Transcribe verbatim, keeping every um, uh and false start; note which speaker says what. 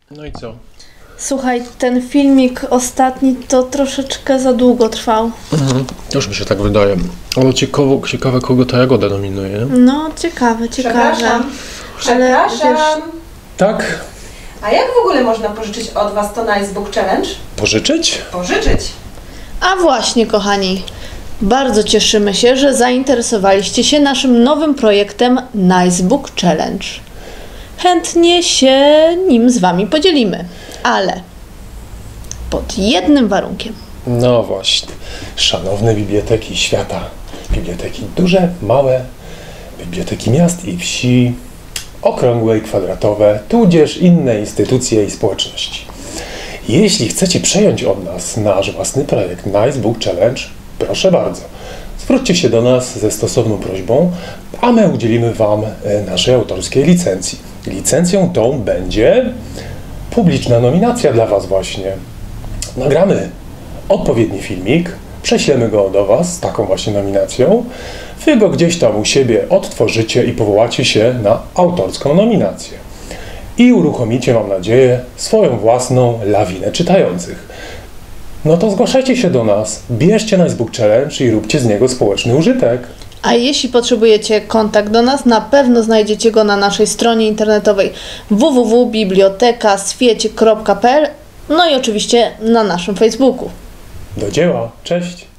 Speaker 1: No i co?
Speaker 2: Słuchaj, ten filmik ostatni to troszeczkę za długo trwał.
Speaker 1: Mhm. Już mi się tak wydaje. Ale ciekawe, ciekawe kogo to Jagoda nominuje.
Speaker 2: No, ciekawe, ciekawe.
Speaker 3: Przepraszam. Przepraszam.
Speaker 1: Tak?
Speaker 3: A jak w ogóle można pożyczyć od Was to Nice Book Challenge?
Speaker 1: Pożyczyć?
Speaker 3: Pożyczyć.
Speaker 2: A właśnie, kochani, bardzo cieszymy się, że zainteresowaliście się naszym nowym projektem Nice Book Challenge. Chętnie się nim z Wami podzielimy, ale pod jednym warunkiem.
Speaker 1: No właśnie. Szanowne biblioteki świata. Biblioteki duże, małe, biblioteki miast i wsi, okrągłe i kwadratowe, tudzież inne instytucje i społeczności. Jeśli chcecie przejąć od nas nasz własny projekt Nice Book Challenge, proszę bardzo, zwróćcie się do nas ze stosowną prośbą, a my udzielimy Wam naszej autorskiej licencji. Licencją tą będzie publiczna nominacja dla Was właśnie. Nagramy odpowiedni filmik, prześlemy go do Was z taką właśnie nominacją, Wy go gdzieś tam u siebie odtworzycie i powołacie się na autorską nominację. I uruchomicie, mam nadzieję, swoją własną lawinę czytających. No to zgłaszajcie się do nas, bierzcie Nice Book Challenge i róbcie z niego społeczny użytek.
Speaker 2: A jeśli potrzebujecie kontakt do nas, na pewno znajdziecie go na naszej stronie internetowej w w w kropka biblioteka swiecie kropka p l, no i oczywiście na naszym Facebooku.
Speaker 1: Do dzieła, cześć!